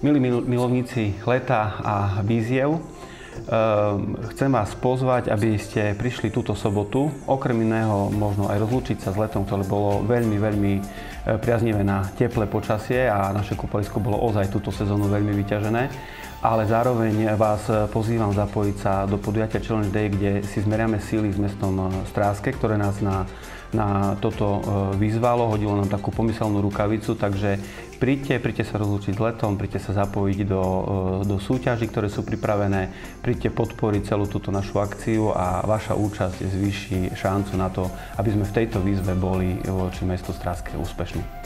Milí milovníci leta a výziev, chcem vás pozvať, aby ste prišli túto sobotu. Okrem iného možno aj rozlúčiť sa s letom, ktoré bolo veľmi priaznivé na teplé počasie a naše kúpalisko bolo ozaj túto sezónu veľmi vyťažené. Ale zároveň vás pozývam zapojiť sa do podujatia Challenge Day, kde si zmeriame síly s mestom Stráske, ktoré nás na toto vyzvalo, hodilo nám takú pomyselnú rukavicu, takže príďte sa rozlúčiť s letom, príďte sa zapojiť do súťaží, ktoré sú pripravené, príďte podporiť celú túto našu akciu a vaša účasť zvýši šancu na to, aby sme v tejto výzve boli voči mestu Stráske úspešní.